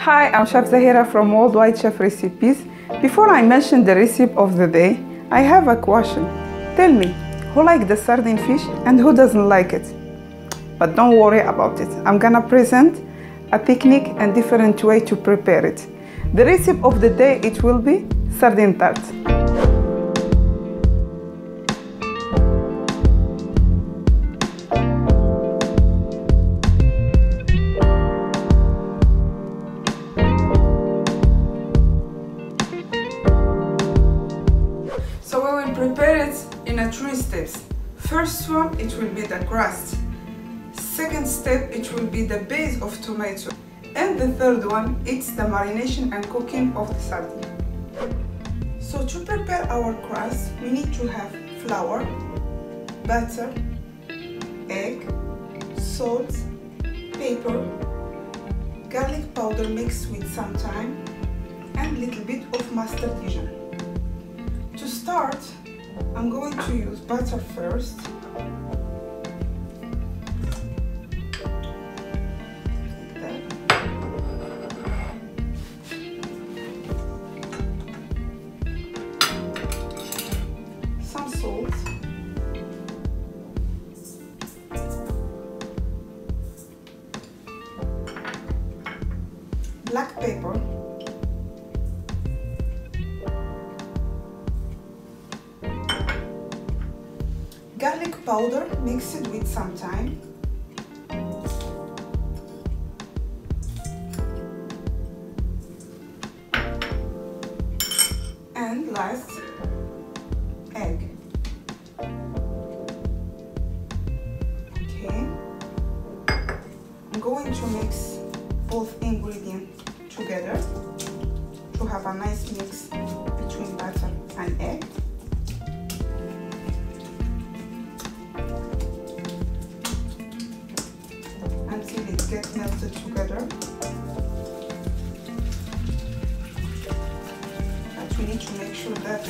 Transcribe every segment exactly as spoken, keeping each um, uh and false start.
Hi, I'm Chef Zahira from Worldwide Chef Recipes. Before I mention the recipe of the day, I have a question. Tell me, who likes the sardine fish and who doesn't like it? But don't worry about it. I'm gonna present a technique and different way to prepare it. The recipe of the day, it will be sardine tart. So we will prepare it in a three steps. First one, it will be the crust. Second step, it will be the base of tomato. And the third one, it's the marination and cooking of the sardine. So to prepare our crust, we need to have flour, butter, egg, salt, pepper, garlic powder mixed with some thyme, and a little bit of mustard Dijon. To start, I'm going to use butter first. Like that. Some salt. Black pepper. Garlic powder mixed with some thyme, and last, egg. Okay, I'm going to mix both ingredients together to have a nice mix between butter and egg. Until it gets melted together. But we need to make sure that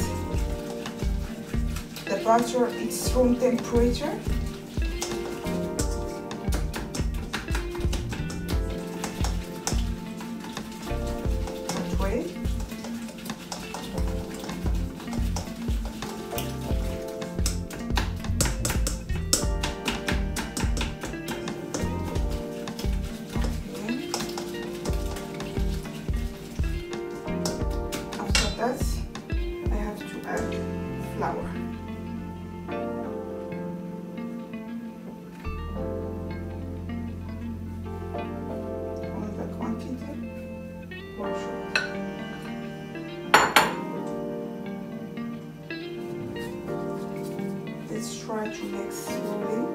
the butter is room temperature. That way. I have to add flour. All the quantity for sure. Let's try to mix slowly.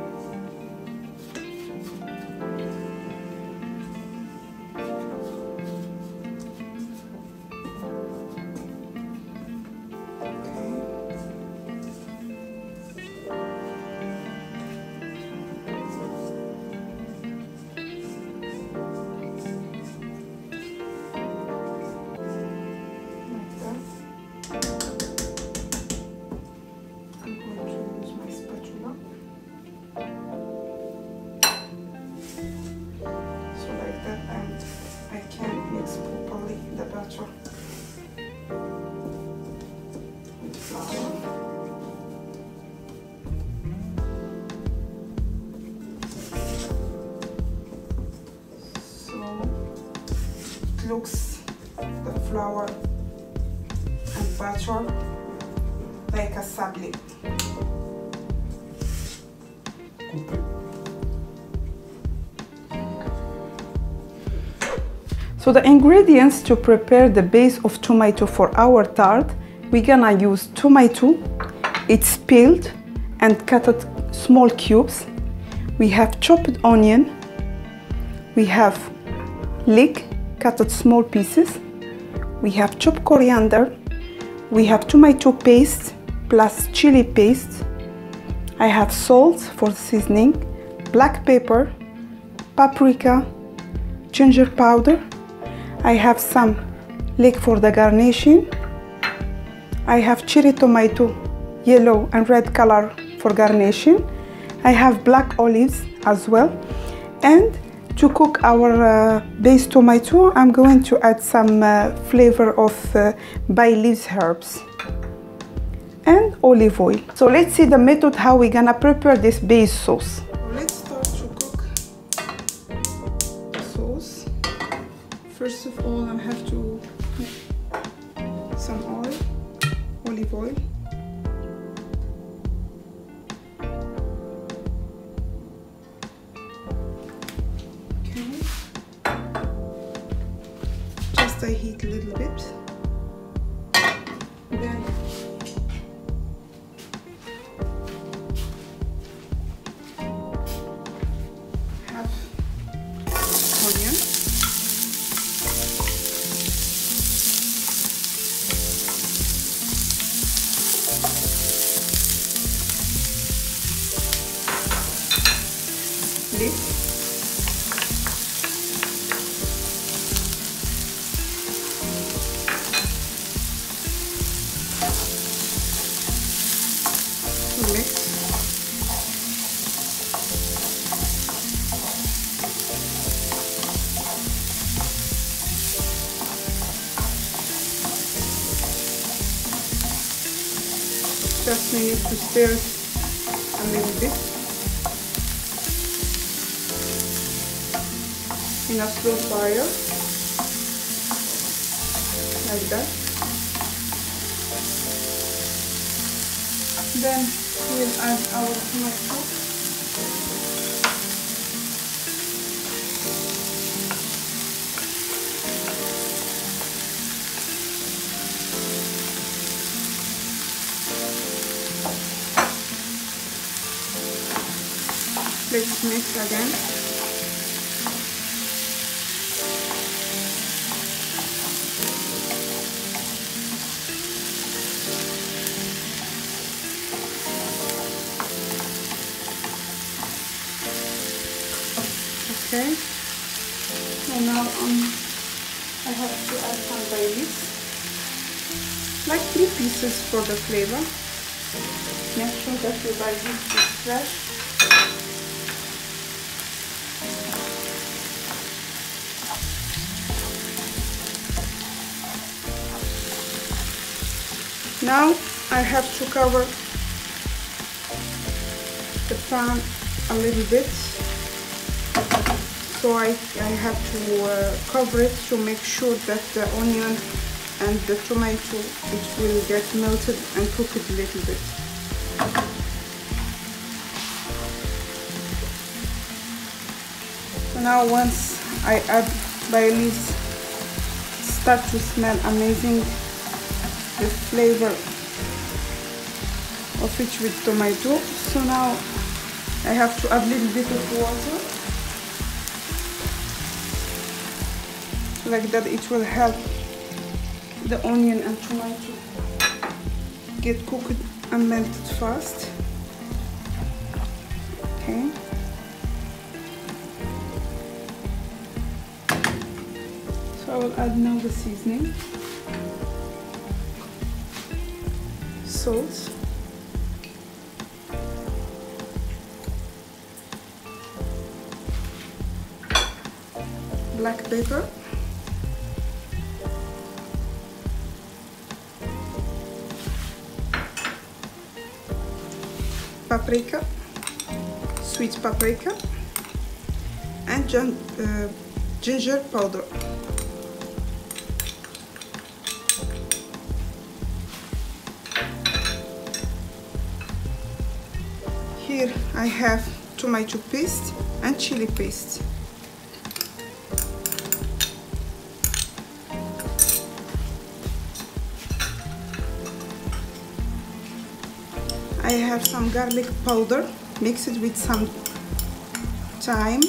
With flour. So it looks the flour and butter like a sablé. So the ingredients to prepare the base of tomato for our tart, we're gonna use tomato. It's peeled and cut at small cubes. We have chopped onion. We have leek cut at small pieces. We have chopped coriander. We have tomato paste plus chili paste. I have salt for seasoning, black pepper, paprika, ginger powder. I have some leek for the garnishing. I have cherry tomato, yellow and red color for garnishing. I have black olives as well. And to cook our uh, base tomato, I'm going to add some uh, flavor of uh, bay leaves herbs and olive oil. So let's see the method how we're gonna prepare this base sauce. Let's start to cook the sauce. First of all, I have to make some oil, olive oil. I heat a little bit, then have onion, leaf, just we need to stir it a little bit in a slow fire, like that. Then we'll add our tomato. Let's mix again. Okay. So now um, I have to add some bay leaves, like three pieces for the flavor. Make sure that your bay leaves is fresh. Now I have to cover the pan a little bit, so I, I have to uh, cover it to make sure that the onion and the tomato, it will get melted and cook it a little bit. So now once I add bay leaves, start to smell amazing. The flavor of it with tomato. So now I have to add a little bit of water, like that it will help the onion and tomato get cooked and melted fast. Okay. So I will add now the seasoning. Salt, black pepper, paprika, sweet paprika, and gin uh, ginger powder. Here I have tomato paste and chili paste. I have some garlic powder, mix it with some thyme.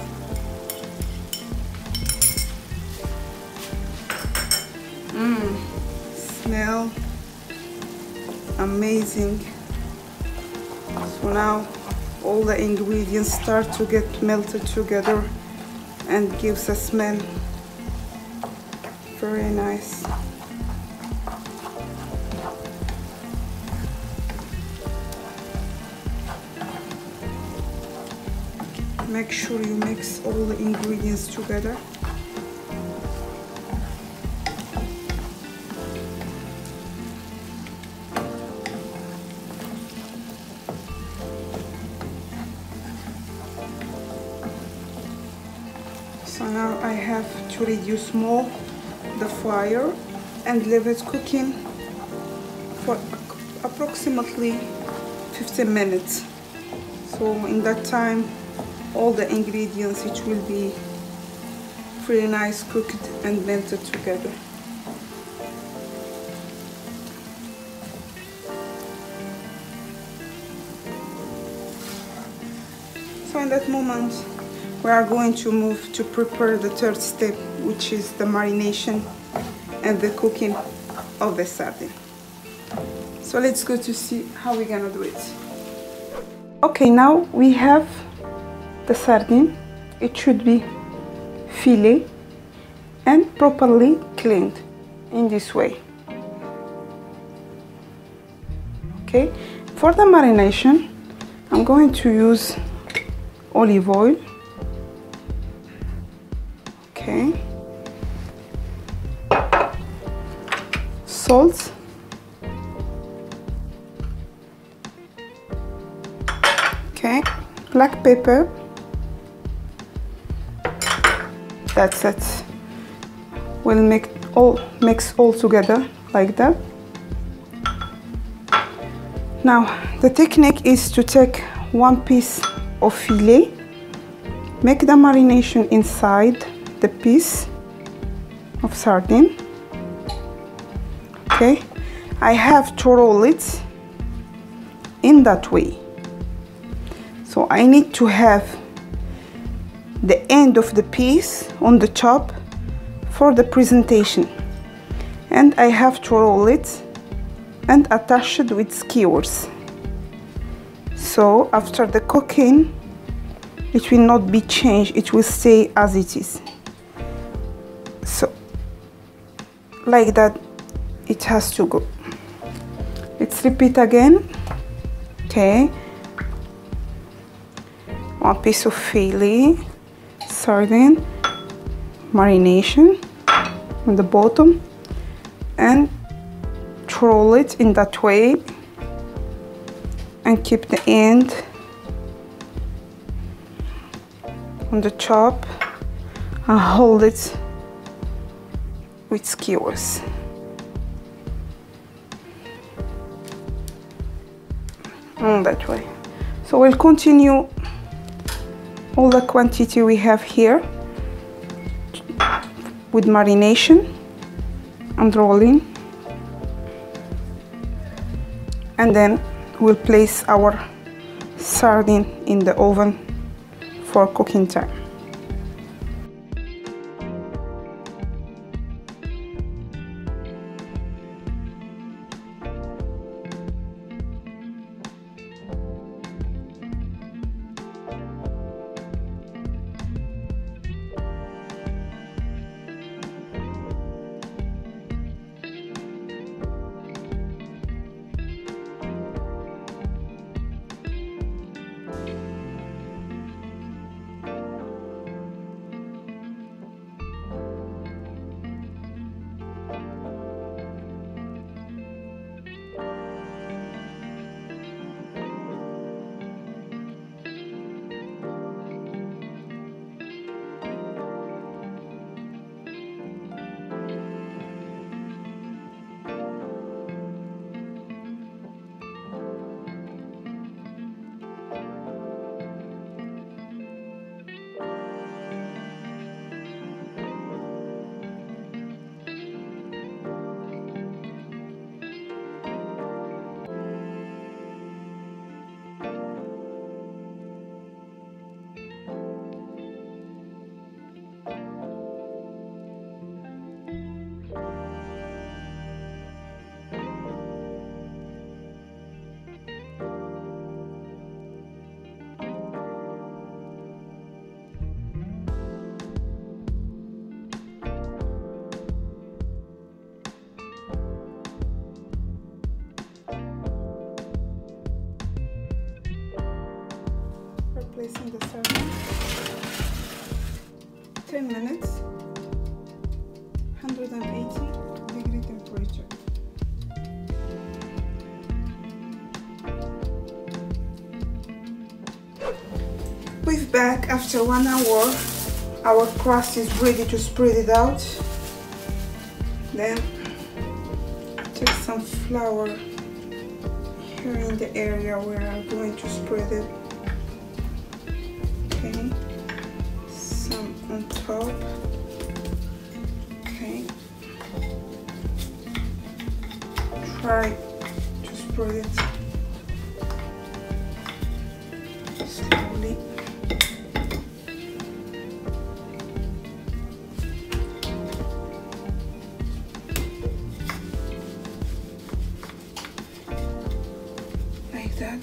Mmm, smell amazing. So now all the ingredients start to get melted together and gives a smell very nice. Make sure you mix all the ingredients together. So now I have to reduce more the fire and leave it cooking for approximately fifteen minutes. So in that time, all the ingredients, it will be pretty nice cooked and melted together. So in that moment, we are going to move to prepare the third step, which is the marination and the cooking of the sardine. So let's go to see how we're gonna do it. Okay, now we have the sardine. It should be fillet and properly cleaned in this way. Okay, for the marination, I'm going to use olive oil. Okay, salt, okay, black pepper. That's it. We'll make all mix all together like that. Now the technique is to take one piece of fillet, make the marination inside the piece of sardine. Okay, I have to roll it in that way. So I need to have the end of the piece on the top for the presentation, and I have to roll it and attach it with skewers. So after the cooking, it will not be changed, it will stay as it is. So like that it has to go. Let's repeat again. Okay, one piece of fillet sardine, marination on the bottom, and roll it in that way and keep the end on the top and hold it with skewers. On that way. So we'll continue all the quantity we have here with marination and rolling, and then we'll place our sardine in the oven for cooking time. Placing the sardine. ten minutes, one hundred eighty degree temperature. We're back after one hour. Our crust is ready to spread it out. Then take some flour here in the area where I'm going to spread it. Okay, some on top. Okay, try to spread it slowly. Like that.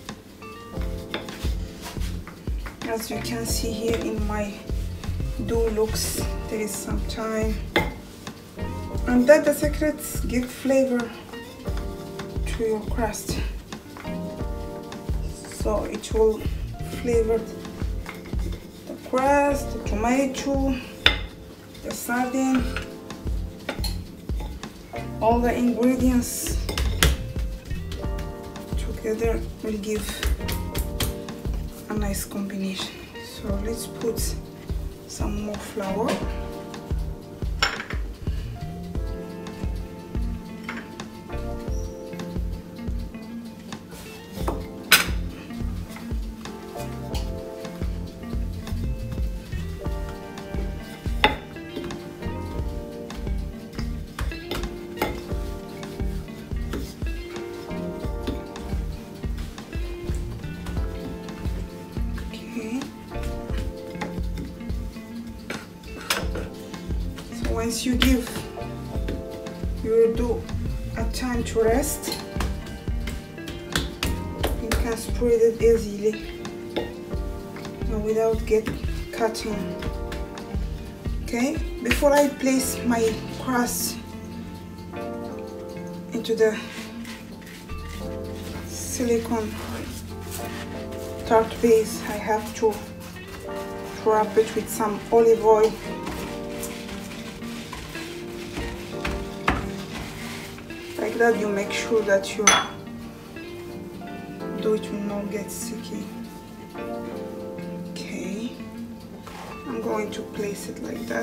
As you can see here in my dough looks, there is some time, and that the secrets give flavor to your crust, so it will flavor the crust, the tomato, the sardine, all the ingredients together will give a nice combination. So let's put some more flour. Once you give your dough a time to rest, you can spread it easily without getting cutting. Okay, before I place my crust into the silicone tart base, I have to wrap it with some olive oil. Like that, you make sure that your dough will not get sticky. Okay, I'm going to place it like that.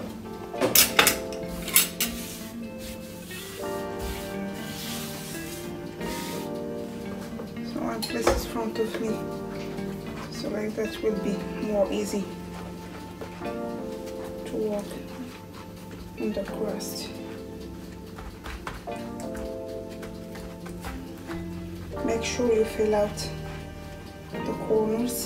So I'll place it in front of me, so like that will be more easy to work in the crust. Make sure you fill out the corners.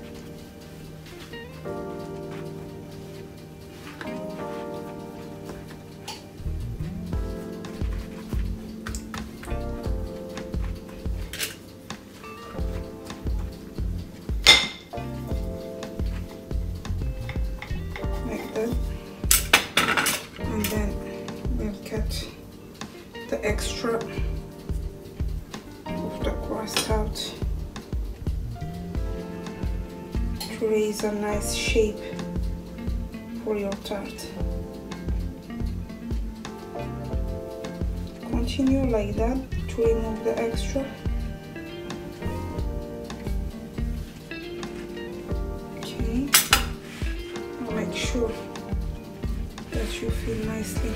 Like that. And then we'll cut the extra the crust out to raise a nice shape for your tart. Continue like that to remove the extra. Okay, now make sure that you fill nicely.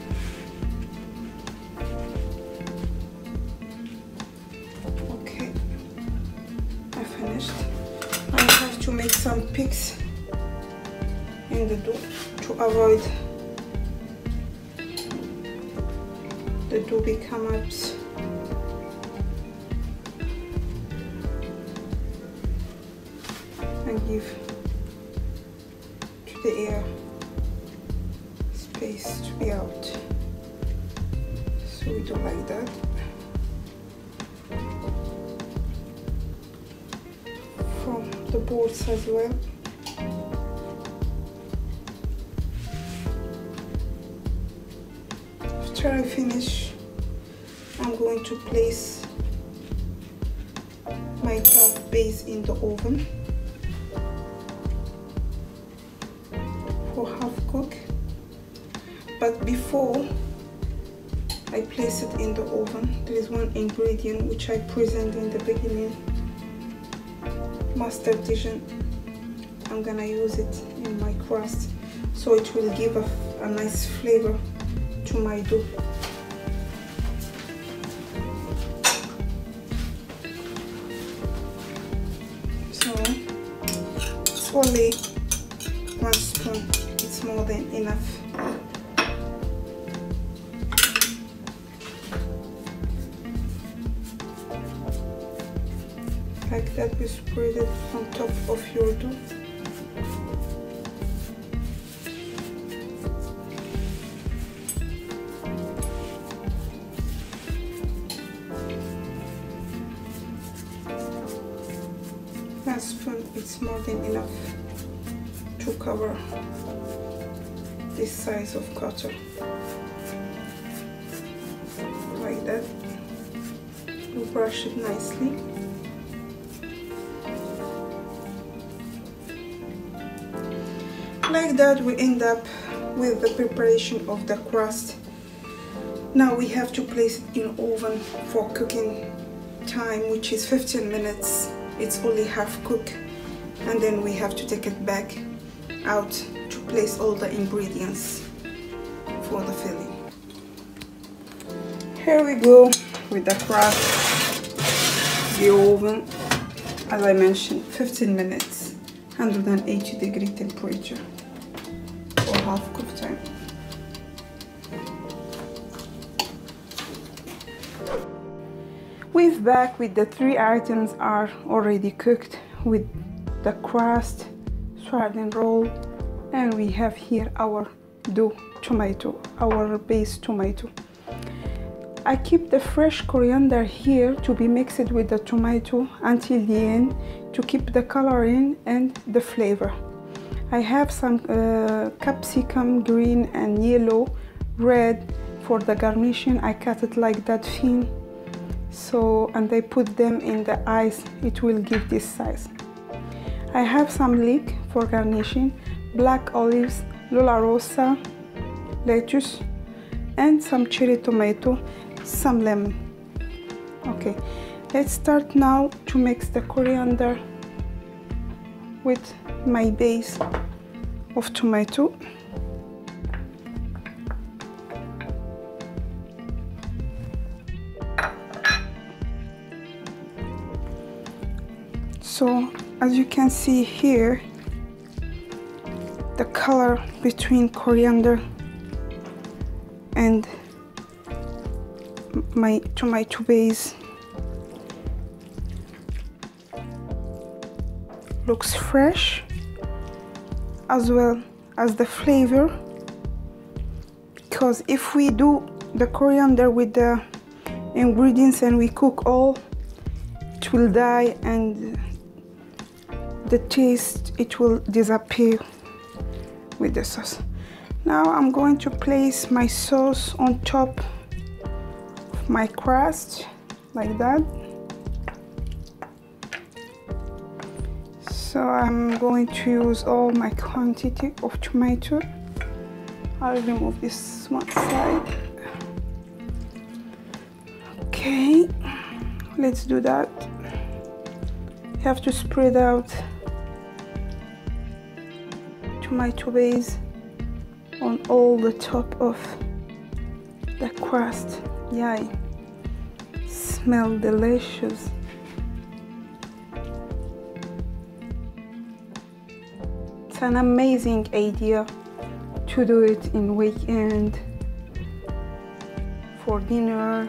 I have to make some peaks in the dough to avoid the dough become ups. And give to the air space to be out. So we do like that. From the boards as well. After I finish, I'm going to place my tart base in the oven for half cook, but before I place it in the oven, there is one ingredient which I present in the beginning, mustard Dijon. I'm gonna use it in my crust, so it will give a, a nice flavor to my dough. So it's only one spoon, it's more than enough. Like that, you spread it on top of your dough. One spoon, it's more than enough to cover this size of cutter. Like that. You brush it nicely. Like that, we end up with the preparation of the crust. Now we have to place it in oven for cooking time, which is fifteen minutes. It's only half cooked, and then we have to take it back out to place all the ingredients for the filling. Here we go with the crust. The oven, as I mentioned, fifteen minutes, one hundred eighty degree temperature for half cook time. We're back with the three items are already cooked, with the crust, sardine roll, and we have here our dough tomato, our base tomato. I keep the fresh coriander here to be mixed with the tomato until the end to keep the coloring and the flavor. I have some uh, capsicum, green and yellow, red for the garnishing. I cut it like that thin. So, and I put them in the ice, it will give this size. I have some leek for garnishing, black olives, Lola Rosa, lettuce, and some cherry tomato, some lemon. Okay, let's start now to mix the coriander with my base of tomato. So as you can see here, the color between coriander and my tomato base looks fresh, as well as the flavor, because if we do the coriander with the ingredients and we cook all, it will die and the taste, it will disappear with the sauce. Now I'm going to place my sauce on top of my crust like that. So I'm going to use all my quantity of tomato. I'll remove this one side. Okay, let's do that. You have to spread out tomato base on all the top of the crust. Yay, smell delicious. It's an amazing idea to do it in weekend for dinner.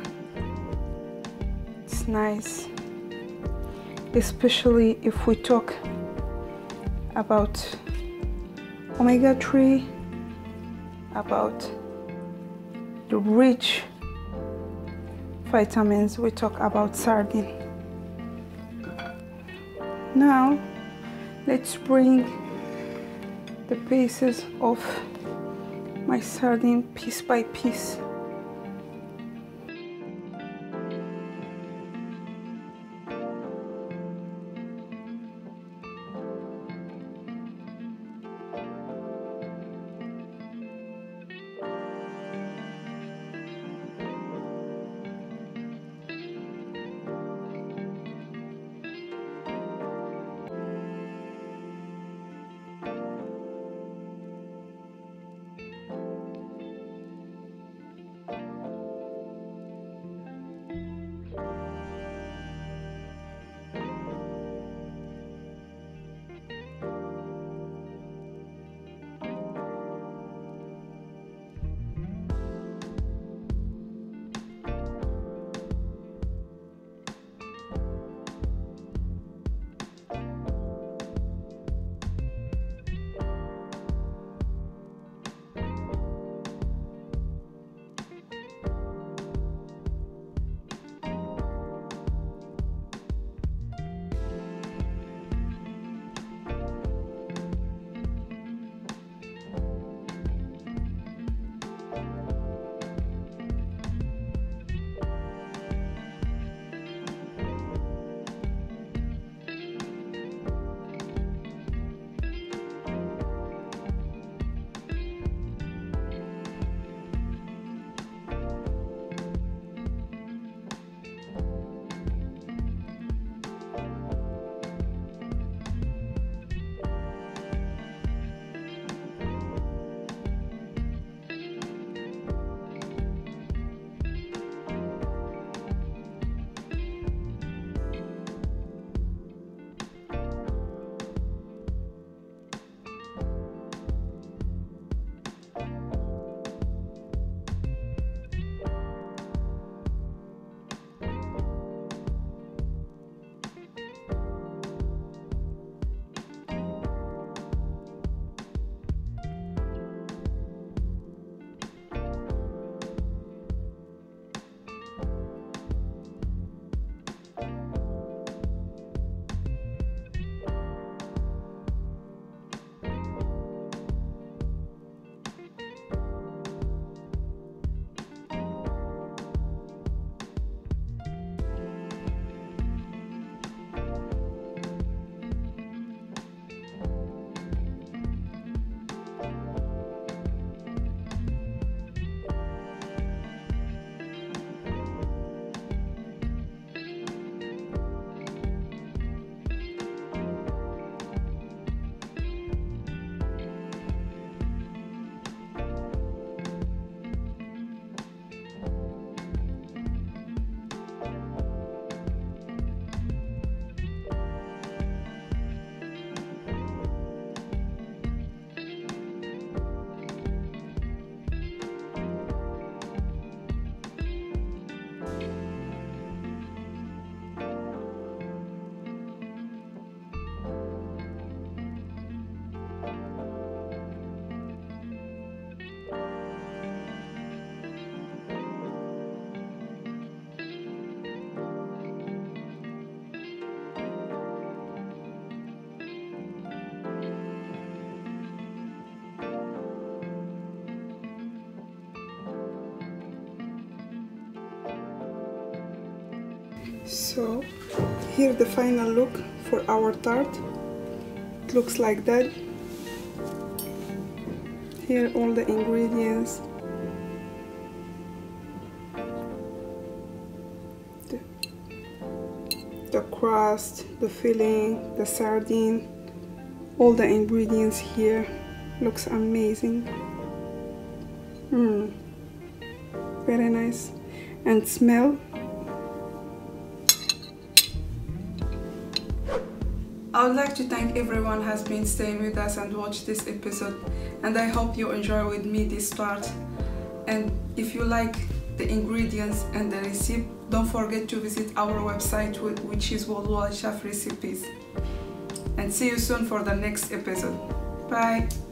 It's nice, especially if we talk about omega three, about the rich vitamins. We talk about sardine. Now let's bring the pieces of my sardine piece by piece. So here's the final look for our tart. It looks like that. Here all the ingredients. The, the crust, the filling, the sardine, all the ingredients here. Looks amazing. Mm. Very nice. And smell. I would like to thank everyone who has been staying with us and watched this episode, and I hope you enjoy with me this tart. And if you like the ingredients and the recipe, don't forget to visit our website, which is Walwala Chef Recipes. And see you soon for the next episode. Bye!